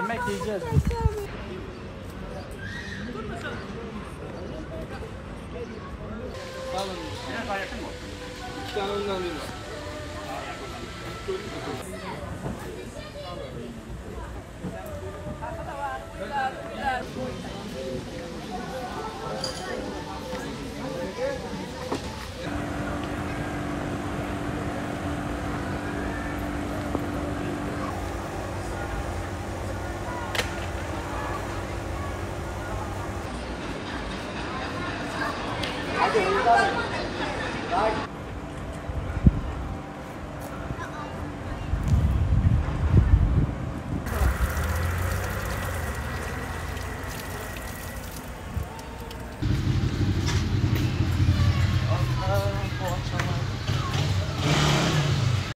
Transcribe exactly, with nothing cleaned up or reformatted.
yemek yiyeceğiz. Tamam. Biraz daha yakın mı? İki tane önden alayım. Hadi hızlı.